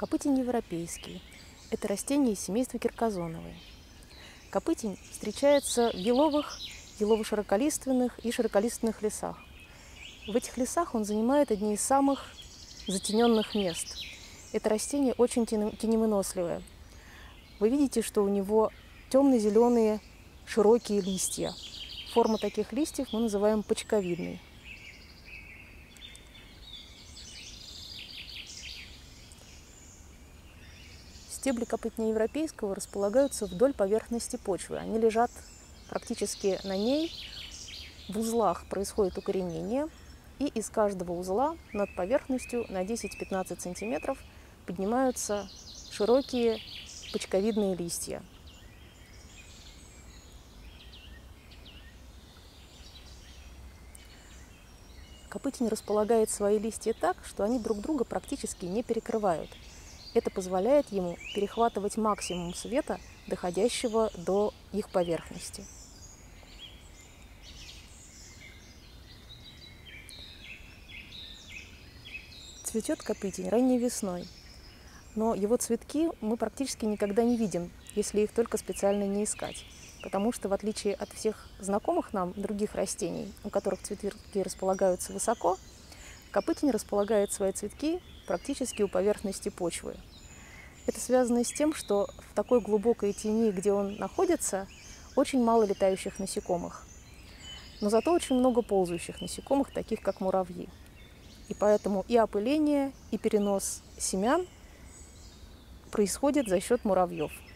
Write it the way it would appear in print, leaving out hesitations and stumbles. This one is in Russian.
Копытень европейский. Это растение из семейства киркозоновые. Копытень встречается в еловых, елово-широколиственных и широколиственных лесах. В этих лесах он занимает одни из самых затененных мест. Это растение очень теневыносливое. Вы видите, что у него темно-зеленые широкие листья. Форму таких листьев мы называем почковидной. Стебли копытня европейского располагаются вдоль поверхности почвы. Они лежат практически на ней. В узлах происходит укоренение, и из каждого узла над поверхностью на 10-15 сантиметров поднимаются широкие почковидные листья. Копытень располагает свои листья так, что они друг друга практически не перекрывают. Это позволяет ему перехватывать максимум света, доходящего до их поверхности. Цветет копытень ранней весной, но его цветки мы практически никогда не видим, если их только специально не искать. Потому что, в отличие от всех знакомых нам других растений, у которых цветки располагаются высоко, копытень располагает свои цветки практически у поверхности почвы. Это связано с тем, что в такой глубокой тени, где он находится, очень мало летающих насекомых. Но зато очень много ползающих насекомых, таких как муравьи. И поэтому и опыление, и перенос семян происходит за счет муравьев.